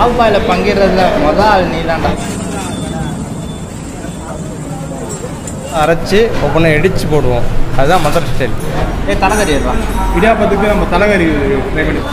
ஆவுபாயில் பங்கிடுறதுல முதல் ஆள் நீ தான்டா. அரைச்சி ஒவ்வொன்றும் இடித்து போடுவோம். அதுதான் மதுரை ஸ்டைல். தலைக்கறி இருப்பான். இடியாப்பத்துக்கு நம்ம தலைக்கறி ட்ரை பண்ணி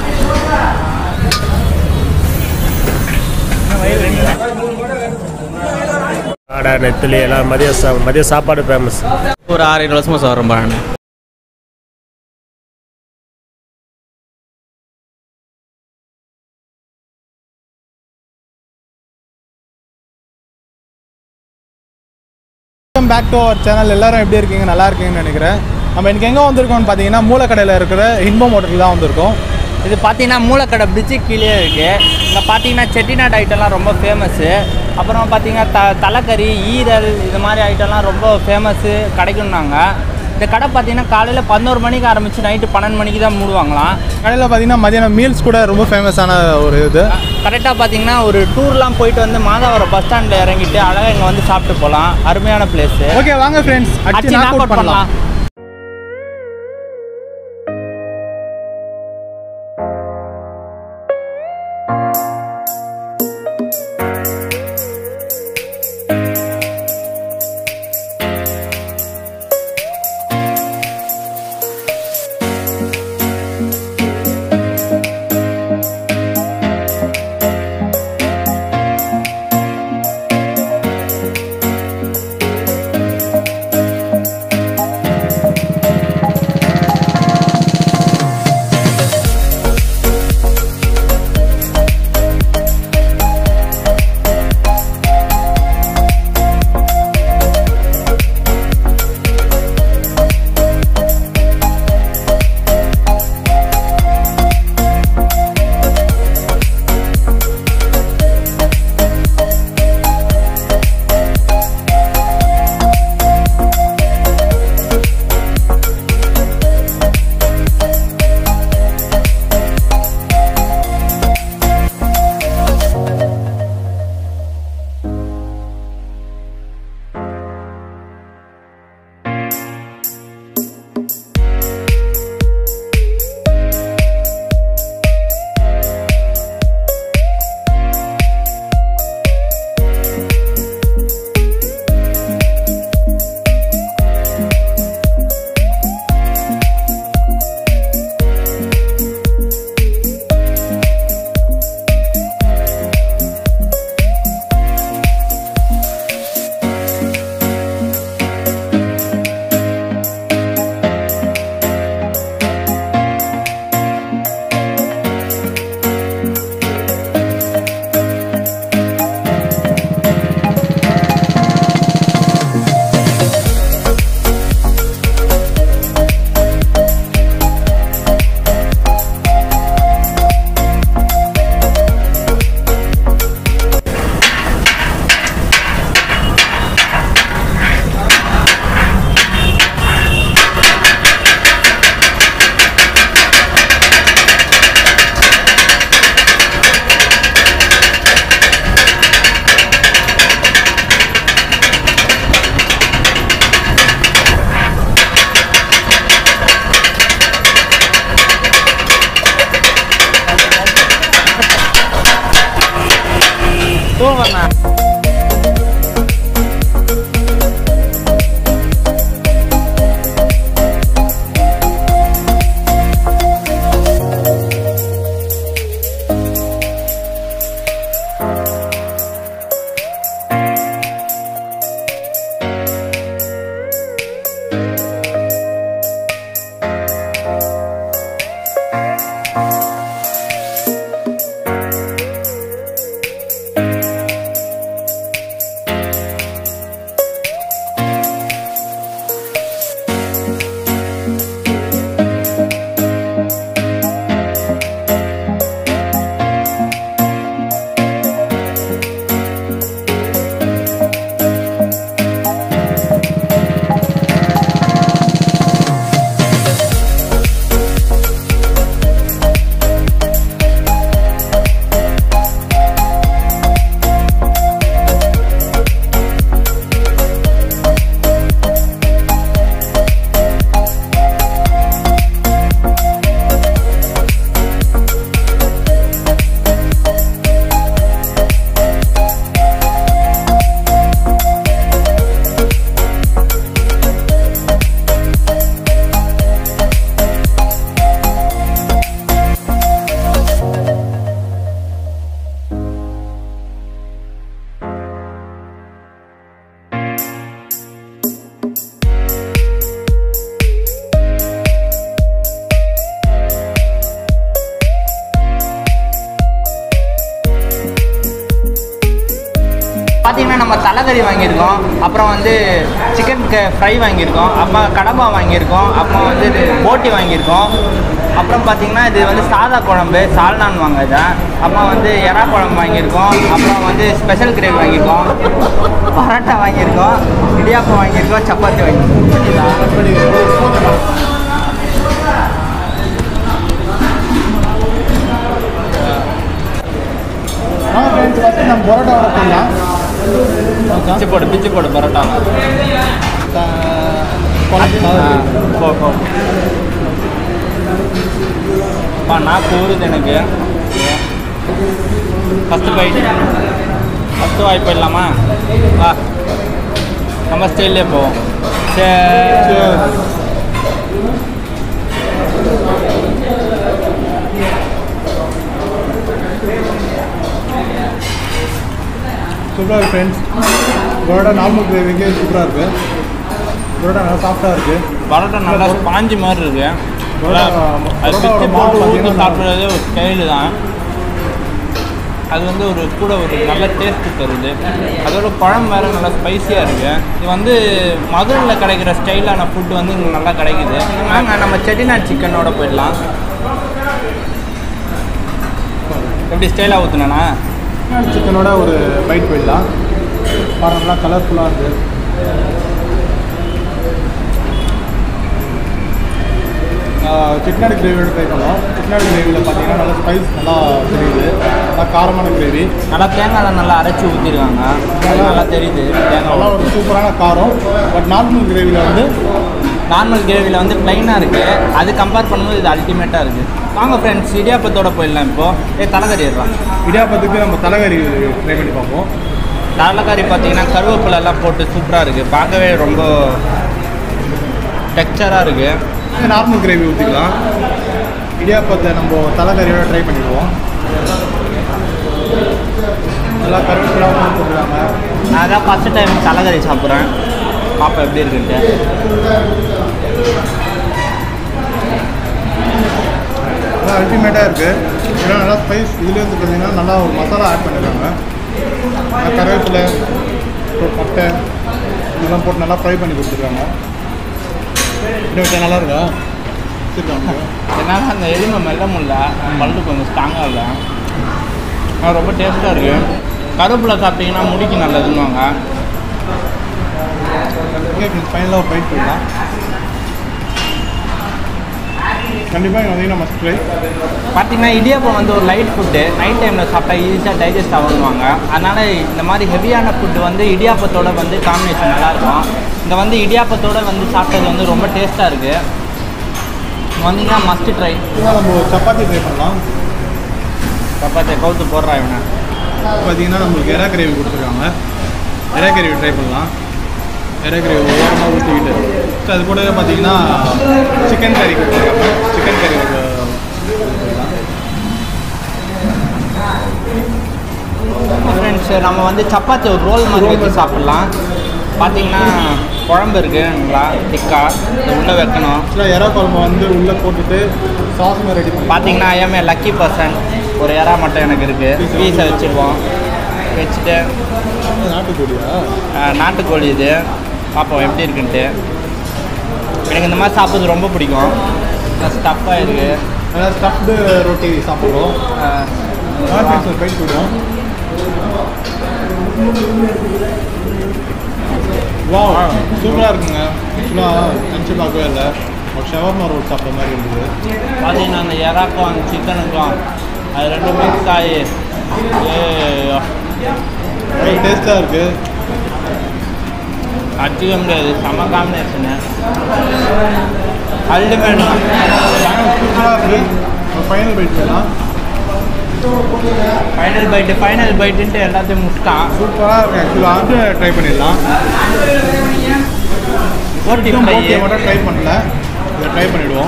ஆடா நெத்திலி எல்லாம் மதிய சாப்பாடு ஃபேமஸ். ஒரு 6-7 வருஷமாக சாப்பிட்றேன் பாருங்க. Back to our channel. எல்லாரும் எப்படி இருக்கீங்க? நல்லா இருக்கீங்கன்னு நினைக்கிறேன். நம்ம இன்றைக்கி எங்கே வந்திருக்கோம்னு பார்த்தீங்கன்னா மூலக்கடையில் இருக்கிற இன்பம் ஹோட்டல் தான் வந்திருக்கோம். இது பார்த்தீங்கன்னா மூலக்கடை பிரிட்ஜு கீழே இருக்குது. இங்கே பார்த்தீங்கன்னா செட்டிநாடு ஐட்டம்லாம் ரொம்ப ஃபேமஸ்ஸு. அப்புறம் பார்த்தீங்கன்னா தலைக்கறி, ஈரல் இது மாதிரி ஐட்டம்லாம் ரொம்ப ஃபேமஸ்ஸு கிடைக்கும்னாங்க. இந்த கடை பார்த்தீங்கன்னா காலையில் 11 மணிக்கு ஆரம்பித்து நைட்டு 12 மணிக்கு தான் மூடுவாங்களாம். கடையில் பார்த்தீங்கன்னா மதியானம் மீல்ஸ் கூட ரொம்ப ஃபேமஸான ஒரு இது. கரெக்டாக பார்த்தீங்கன்னா ஒரு டூர்லாம் போயிட்டு வந்து மாதாவரம் பஸ் ஸ்டாண்டில் இறங்கிட்டு அழகாக இங்கே வந்து சாப்பிட்டு போகலாம். அருமையான பிளேஸு. ஓகே வாங்க ஃப்ரெண்ட்ஸ், அடிச்சு நாக் அவுட் பண்ணலாம். நம்ம தலைக்கறி வாங்கியிருக்கோம், அப்புறம் வந்து சிக்கன் ஃப்ரை வாங்கியிருக்கோம், அப்புறம் கடம்பா வாங்கியிருக்கோம், அப்புறம் வந்து போட்டி வாங்கியிருக்கோம். அப்புறம் பார்த்திங்கன்னா இது வந்து சாதா குழம்பு சால்னான் வாங்க இதை. அப்புறம் வந்து எறா குழம்பு வாங்கியிருக்கோம், அப்புறம் வந்து ஸ்பெஷல் கிரேவி வாங்கியிருக்கோம், பரோட்டா வாங்கியிருக்கோம், இடியாப்பம் வாங்கியிருக்கோம், சப்பாத்தி வாங்கியிருக்கோம். நம்ம பரோட்டா போடலாம். பிச்சு போடு பரோட்டா. நாக்கு ஊறுது எனக்கு. ஃபஸ்ட்டு வாய்ப்பு இல்லாமா? நம்ம ஸ்டைல்லே போவோம். சரி, சூப்பராக இருக்குது ஃப்ரெண்ட்ஸ். பரோட்டா நார்மல் கிரேவிக்கு சூப்பராக இருக்குது. பரோட்டா நல்லா சாஃப்டாக இருக்குது. பரோட்டா நல்லா ஸ்பாஞ்சு மாதிரி இருக்குது. சாப்பிட்றது ஒரு ஸ்டைலு தான். அது வந்து கூட ஒரு நல்ல டேஸ்ட்டு தருது. அதோட குழம்பு வேறு நல்லா ஸ்பைஸியாக இருக்குது. இது வந்து மதுரையில் கிடைக்கிற ஸ்டைலான ஃபுட்டு வந்து இங்கே நல்லா கிடைக்குது. நாங்கள் நம்ம செட்டிநாடு சிக்கனோட போயிடலாம். எப்படி ஸ்டைலாக ஊற்றுனா சிக்கனோட ஒரு பைட் போயிடலாம். பாருங்களா, கலர்ஃபுல்லாக இருக்குது. செட்டிநாடு கிரேவியோட ட்ரை பண்ணோம். செட்டிநாடு கிரேவியில் பார்த்தீங்கன்னா நல்லா ஸ்பைஸ் நல்லா தெரியுது. நல்லா காரமான கிரேவி. நல்லா தேங்காய் நல்லா அரைச்சி ஊற்றிருக்காங்க. நல்லா தெரியுது தேங்காய். நல்லா ஒரு சூப்பரான காரம். பட் நார்மல் கிரேவியில் வந்து ப்ளைனாக இருக்குது. அது கம்பேர் பண்ணும்போது இது அல்டிமேட்டாக இருக்குது. வாங்க ஃப்ரெண்ட்ஸ், இடியாப்பத்தோடு போயிடலாம். இப்போது தலைக்கறி ஏறலாம். இடியாப்பத்துக்கு நம்ம தலைக்கறி ட்ரை பண்ணி பார்ப்போம். தலைக்கறி பார்த்தீங்கன்னா கருவேப்பிலெல்லாம் போட்டு சூப்பராக இருக்குது. பார்க்கவே ரொம்ப டெக்ஸ்சராக இருக்குது. நார்மல் கிரேவி ஊற்றிக்கலாம். இடியாப்பத்தை நம்ம தலைக்கறியோட ட்ரை பண்ணிடுவோம். நல்லா கருவேப்பிலாவும் போட்டுருக்காங்க. நான் தான் ஃபஸ்ட்டு டைம் தலைக்கறி சாப்பிட்றேன். பாப்பா எப்படி இருக்குன்ட்டு. நல்லா அல்டிமேட்டாக இருக்குது. இதெல்லாம் நல்லா ஸ்பைஸ். இதுலேயே வந்து பார்த்தீங்கன்னா நல்லா ஒரு மசாலா ஆட் பண்ணிடுறாங்க. கருவேப்பிலை, பட்டை இதெல்லாம் போட்டு நல்லா ஃப்ரை பண்ணி கொடுத்துருக்காங்க. இன்னும் நல்லா இருக்கா? என்னால் அந்த எலும்பை மெல்ல முடியல. பல்லு கொஞ்சம் ஸ்ட்ராங்காக இல்லை. ரொம்ப டேஸ்ட்டாக இருக்குது. கருவேப்பிலை சாப்பிட்டிங்கன்னா முடிக்கு நல்லதுன்னுவாங்க. ஃபைனலாக ஒரு பைட் போயிடலாம். கண்டிப்பாக இங்கே வந்து நம்ம ட்ரை பார்த்தீங்கன்னா இடியாப்பம் வந்து ஒரு லைட் ஃபுட்டு. நைட் டைமில் சாப்பிட்டா ஈஸியாக டைஜஸ்ட் ஆகணுவாங்க. அதனால் இந்த மாதிரி ஹெவியான ஃபுட்டு வந்து இடியாப்பத்தோடு வந்து காம்பினேஷன் நல்லாயிருக்கும். இங்கே வந்து இடியாப்பத்தோடு வந்து சாப்பிட்டது வந்து ரொம்ப டேஸ்ட்டாக இருக்குது. வந்தீங்கன்னா மஸ்ட்டு ட்ரை. நம்ம சப்பாத்தி ட்ரை பண்ணலாம். சப்பாத்தியை கவுத்து போடுறா இவனை. பார்த்தீங்கன்னா நம்மளுக்கு எறா கிரேவி கொடுத்துருக்காங்க. எறா கிரேவி ட்ரை பண்ணலாம். எறா கிரேவி ஓரமாக ஊற்றிக்கிட்டு அது கூட பார்த்தீங்கன்னா சிக்கன் கறி கொடுத்துருக்காங்க. சிக்கன் கறி ஃப்ரெண்ட்ஸ், நம்ம வந்து சப்பாத்தி ஒரு ரோல் மாதிரி வச்சு சாப்பிட்லாம். பார்த்தீங்கன்னா குழம்பு இருக்குது நல்லா திக்காக. இது உள்ளே வைக்கணும். எறா குழம்பு வந்து உள்ளே போட்டுட்டு சாஸ் ரெடி பண்ணி பார்த்தீங்கன்னா ஐஎம்ஏ லக்கி பர்சன். ஒரு எறா மட்டும் எனக்கு இருக்குது. பீஸை வச்சுருவோம். வச்சுட்டு நாட்டுக்கோழி இது பார்ப்போம் எப்படி இருக்குன்ட்டு. எனக்கு இந்த மாதிரி சாப்பிட்றது ரொம்ப பிடிக்கும். ஸ்டஃப்பாக இருக்குது. ஸ்டஃப்டு ரொட்டி சாப்பிட்றோம். பைட் போடுவோம். வா, சூப்பராக இருக்குங்க. ஆக்சுவலாக நினச்சி பார்க்கவே இல்லை. ஒரு ஷவர்மா ரோல் சாப்பிட்ற மாதிரி இருந்தது. பார்த்தீங்கன்னா அந்த எறாக்கும் அந்த சிக்கனுக்கும் அது ரெண்டும் மிக்ஸ் ஆகி டேஸ்ட்டாக இருக்குது. அடிக்க முடியாது. செம்ம காம்பினேஷனு. அல்டிமேட். சூப்பராக இருக்குது. ஃபைனல் பைட் வேணாம். ஃபைனல் பைட்டுன்ட்டு எல்லாத்தையும் முடிச்சிட்டான். சூப்பராக இருக்குது. ஆக்சுவலாக வந்து ட்ரை பண்ணிடலாம். போட்டியை மட்டும் ட்ரை பண்ணல. இதை ட்ரை பண்ணிவிடுவோம்.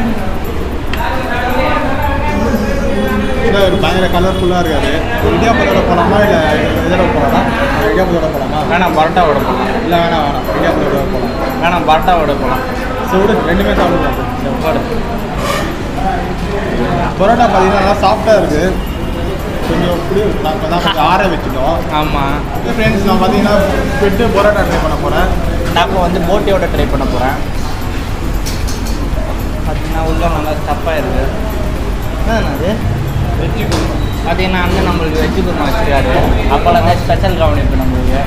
இல்லை ஒரு பயங்கர கலர்ஃபுல்லாக இருக்காது. இடியாப்பத்தோட போகலாமா இல்லை இதோட போகலாமா? இடியாப்பத்தோட போகலாமா? வேணாம், பரோட்டாவோட போகலாம். இல்லை வேணாம் இடியாப்பத்தோட போகலாம். வேணாம், பரோட்டாவோட போகலாம். சூடு ரெண்டுமே சாப்பிடுவோம். பரோட்டா பார்த்தீங்கன்னா நல்லா சாஃப்டாக இருக்குது. கொஞ்சம் புளி கொஞ்சம் ஆற வச்சுட்டோம். ஆமாம் ஃப்ரெண்ட்ஸ், நான் பார்த்தீங்கன்னா பெட்டு பரோட்டா ட்ரை பண்ண போகிறேன். டாக்கோ வந்து போட்டியோட ட்ரை பண்ண போகிறேன். பார்த்தீங்கன்னா உள்ள நல்லா ஸ்டஃப்பாக இருக்குது. என்னது வெஜ்ஜு குருமா. பார்த்தீங்கன்னா அங்கே நம்மளுக்கு வெஜ்ஜு குருமா வச்சுருக்காரு. அப்போல்லாம் தான் ஸ்பெஷல் கவனிப்பு நம்மளுக்கு.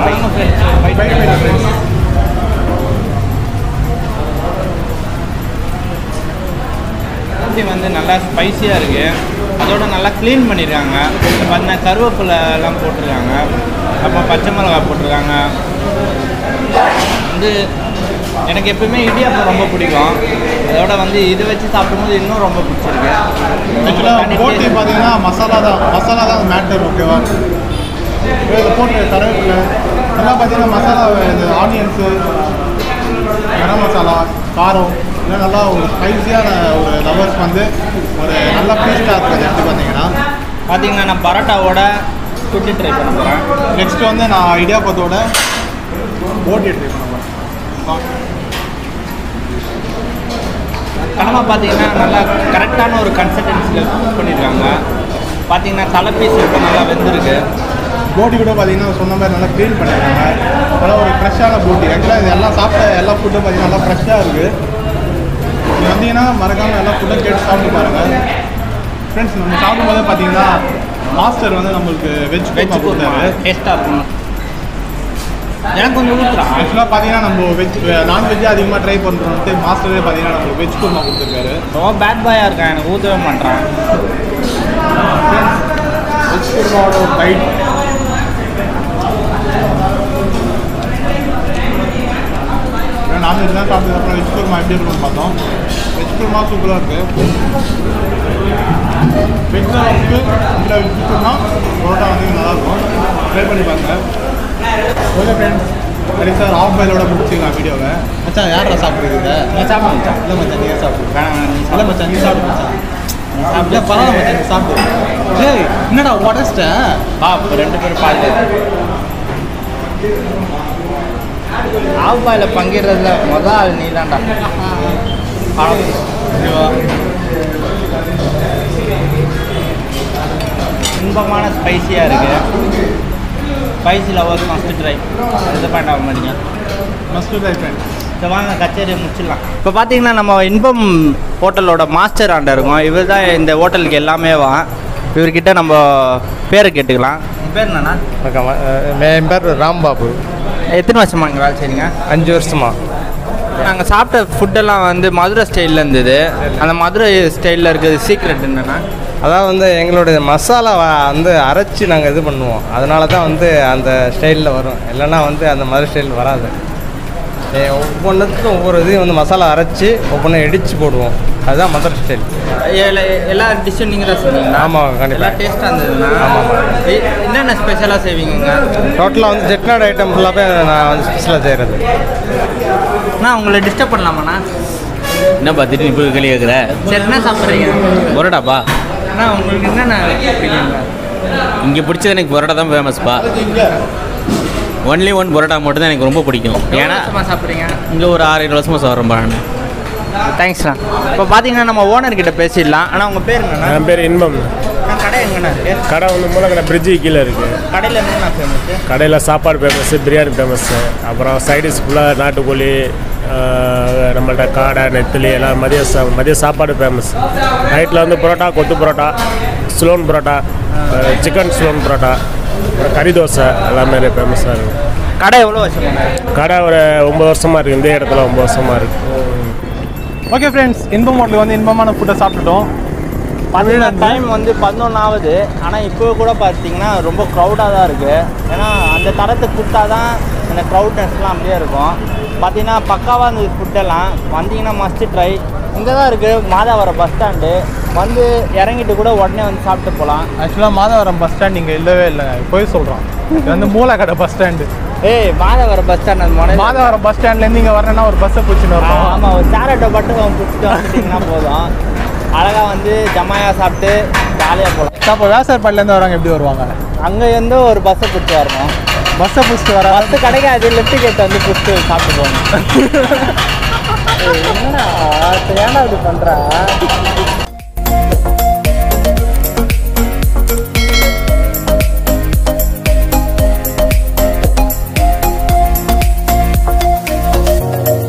வந்து நல்லா ஸ்பைஸியாக இருக்குது. அதோட நல்லா க்ளீன் பண்ணியிருக்காங்க. பார்த்தீங்கன்னா கருவேப்பிலை எல்லாம் போட்டிருக்காங்க. அப்புறம் பச்சை மிளகாய் போட்டிருக்காங்க. வந்து எனக்கு எப்பவுமே இடியாப்பம் ரொம்ப பிடிக்கும். அதோட வந்து இது வச்சு சாப்பிடும்போது இன்னும் ரொம்ப பிடிச்சிருக்கு. ஆக்சுவலாக போட்டி பார்த்தீங்கன்னா மசாலா தான் மேட்டர். ஓகேவா? இதில் போட்டு கருவேப்பிலை நல்லா பார்த்தீங்கன்னா மசாலா, இந்த ஆனியன்ஸு, கரம் மசாலா, காரம் இதெல்லாம் நல்லா ஒரு ஸ்பைஸியான ஒரு லவர்ஸ் வந்து ஒரு நல்ல பீஸ்டாக இருக்குது. எடுத்து பார்த்தீங்கன்னா நான் பரோட்டாவோட குட்டி ட்ரை பண்ண போகிறேன். நெக்ஸ்ட்டு வந்து நான் இடியாப்பத்தோட போட்டி ட்ரை பண்ண போகிறேன். கனமா பார்த்தீங்கன்னா நல்லா கரெக்டான ஒரு கன்சிஸ்டன்சியில் குக் பண்ணியிருக்காங்க. பார்த்தீங்கன்னா தலை பீஸ் இப்போ நல்லா வெந்திருக்கு. போட்டி கூட பார்த்தீங்கன்னா சொன்ன மாதிரி நல்லா க்ளீன் பண்ணியிருக்காங்க. நல்லா ஒரு ஃப்ரெஷ்ஷான போட்டி. ஆக்சுவலாக இது எல்லாம் சாப்பிட்ட எல்லா ஃபுட்டும் பார்த்தீங்கன்னா நல்லா ஃப்ரெஷ்ஷாக இருக்குது. நீங்கள் வந்தீங்கன்னா மறக்காமல் எல்லா ஃபுட்டும் கேட்டு சாப்பிட்டு பாருங்கள். ஃப்ரெண்ட்ஸ், நம்ம சாப்பிடும்போது பார்த்தீங்கன்னா மாஸ்டர் வந்து நம்மளுக்கு வெஜ் கொடுத்தாரு. டேஸ்ட்டாக இருக்கும். எனக்கு கொஞ்சம் ஊற்றுறான். ஆக்சுவலாக பார்த்தீங்கன்னா நம்ம நான்வெஜ்ஜாக அதிகமாக ட்ரை பண்ணுறோன்ட்டு மாஸ்டரே பார்த்தீங்கன்னா நம்மளுக்கு வெஜ் குருமா கொடுத்துருக்காரு. ரொம்ப பேட் பாயாக இருக்கேன், எனக்கு ஊற்றவே மாட்டேறான். வெஜ் குருமாவோட ஒரு பைட். நான்வெஜ் தான் சாப்பிட்டதுக்கப்புறம் வெஜ் குருமா எப்படி இருக்குன்னு பார்த்தோம். வெஜ் குருமா சூப்பராக இருக்குது. வெஜ் அளவுக்கு இந்த வெஜ் குருமா பரோட்டா வந்து நல்லாயிருக்கும். ட்ரை பண்ணி பாருங்க. ஓகே ஃப்ரெண்ட்ஸ், சரி சார், ஆஃப் பாயிலோட முடிச்சுக்கலாம் வீடியோவை. மச்சான் யாரா சாப்பிட்ருக்குது? நான் சாப்பிடுங்க. இல்லை மச்சான், நீங்கள் சாப்பிடுங்க. இல்லை மச்சான், நீ சாப்பிடு மச்சான். சாப்பிட்டு பரவாயில்ல மச்சான், நீ சாப்பிடு. ஏய், என்னடா உடச்சிட்டேன்? இப்போ 2 பேரும் பால் ஆஃப் பாயில் பங்கிடுறதுல மொதல் ஆள் நீ தான்டா. இன்பமான ஸ்பைஸியாக இருக்குது. Spicy lovers must try. இது பாயிண்ட் ஆக மாட்டீங்க. Must try friend. இதை வாங்க கச்சேரியை முடிச்சிடலாம். இப்போ பார்த்தீங்கன்னா நம்ம இன்பம் ஹோட்டலோட மாஸ்டர் ஆண்ட இருக்கோம். இவர் தான் இந்த ஹோட்டலுக்கு எல்லாமே வா. இவர்கிட்ட நம்ம பேரை கேட்டுக்கலாம். உங்கள் பேர் என்னண்ணா? என் பேர் ராம்பாபு. எத்தனை வருஷமா இங்கே வேலை செய்றீங்க? 5 வருஷமா. நாங்கள் சாப்பிட்ட ஃபுட்டெல்லாம் வந்து மதுரை ஸ்டைலில் இருந்தது. அந்த மதுரை ஸ்டைலில் இருக்கிறது சீக்ரெட் என்னென்னா, அதாவது வந்து எங்களுடைய மசாலா வந்து அரைச்சி நாங்கள் இது பண்ணுவோம். அதனால தான் வந்து அந்த ஸ்டைலில் வரும். இல்லைன்னா வந்து அந்த மாதிரி ஸ்டைல் வராது. ஒவ்வொன்றுத்துக்கும் ஒவ்வொரு இதையும் வந்து மசாலா அரைச்சி ஒவ்வொன்றும் இடித்து போடுவோம். அதுதான் மதுரை ஸ்டைல். எல்லா டிஷ்ஷும் நீங்கள் தான் செய்வீங்களா? ஆமாம், கண்டிப்பாக. எல்லாம் டேஸ்ட்டாக இருந்ததுண்ணா. ஆமாம். என்னென்ன ஸ்பெஷலாக செய்வீங்க? டோட்டலாக வந்து செட்டிநாடு ஐட்டம் ஃபுல்லாகவே நான் வந்து ஸ்பெஷலாக செய்கிறது. அண்ணா, உங்களை டிஸ்டர்ப் பண்ணலாமாண்ணா? என்னப்பா திடீர்னு இப்போ கேள்வி கேட்குற? சரி, என்ன சாப்பிட்றீங்க? பரோட்டாப்பா. அண்ணா, உங்களுக்கு என்னென்ன பிடிக்குங்க? இங்கே பிடிச்சது எனக்கு பரோட்டா தான் ஃபேமஸ்ப்பா. ஒன்லி ஒன் பரோட்டா மட்டும் தான் எனக்கு ரொம்ப பிடிக்கும். ஏன்னா சாப்பிட்றீங்க? இங்கே ஒரு 6-7 வருஷமாக சாப்பிட்றேன்ப்பா நான். தேங்க்ஸ்ண்ணா. இப்போ பார்த்தீங்கன்னா நம்ம ஓனர்கிட்ட பேசிடலாம். ஆனால் உங்கள் பேர் என்னண்ணா? என் பேர் இன்பம். கடை எங்கண்ணா இருக்குது? கடை வந்து மூலக்கடை பிரிட்ஜு கீழே இருக்குது. கடையில் என்னென்ன ஃபேமஸ்ஸு? கடையில் சாப்பாடு ஃபேமஸ்ஸு, பிரியாணி ஃபேமஸ்ஸு. அப்புறம் சைடிஷ் ஃபுல்லாக நாட்டுக்கோழி, நம்மள்ட்ட காடை, நெத்திலி எல்லாம் மதிய சாப்பாடு ஃபேமஸ். நைட்டில் வந்து பரோட்டா, கொத்து பரோட்டா, ஸ்லோன் பரோட்டா, சிக்கன் ஸ்லோன் பரோட்டா, அப்புறம் கறி தோசை எல்லாமே ஃபேமஸாக இருக்கும். கடை எவ்வளோ வருஷம்? கடை ஒரு 9 வருஷமாக இருக்குது. இந்த இடத்துல 9 வருஷமாக இருக்குது. ஓகே ஃப்ரெண்ட்ஸ், இன்பம் ஹோட்டலுக்கு வந்து இன்பமான ஃபுட்டை சாப்பிட்டுட்டோம். பார்த்தீங்கன்னா டைம் வந்து 11 ஆகுது. ஆனால் இப்போ கூட பார்த்தீங்கன்னா ரொம்ப க்ரௌடாக தான் இருக்குது. ஏன்னா அந்த தரத்தை கொடுத்தா தான் அந்த க்ரௌட்னஸ்லாம் அப்படியே இருக்கும். பார்த்தீங்கன்னா பக்காவாக இருந்தது ஃபுட்டெல்லாம். வந்தீங்கன்னா மஸ்ட்டு ட்ரை. இங்கே தான் இருக்குது மாதாவரம் பஸ் ஸ்டாண்டு. வந்து இறங்கிட்டு கூட உடனே வந்து சாப்பிட்டு போகலாம். ஆக்சுவலாக மாதவரம் பஸ் ஸ்டாண்ட் இங்கே இல்லவே இல்லை, போய் சொல்கிறோம். இது வந்து Moolakadai bus stand. Madhavaram bus stand. அந்த மாதவரம் பஸ் ஸ்டாண்ட்லேருந்து இங்கே வரணும்னா ஒரு பஸ்ஸை பிடிச்சின்னு வரோம். ஆமாம், ஒரு சேரட்டை மட்டும் பிடிச்சிட்டு வந்துட்டிங்கன்னா போதும். அழகாக வந்து ஜமாயாக சாப்பிட்டு ஜாலியாக போகலாம். அப்போ வேசார்பாடிலேருந்து வரவங்க எப்படி வருவாங்க? அங்கேருந்து ஒரு பஸ்ஸை பிடிச்சி வரணும். பஸ்ஸை பிடிச்சிட்டு வர பஸ்ஸு கிடைக்காது, லெஃப்ட் கேட் வந்து பிடிச்சி சாப்பிட்டு போகணும். என்னடா ஏன்னா இப்படி பண்ணுறா?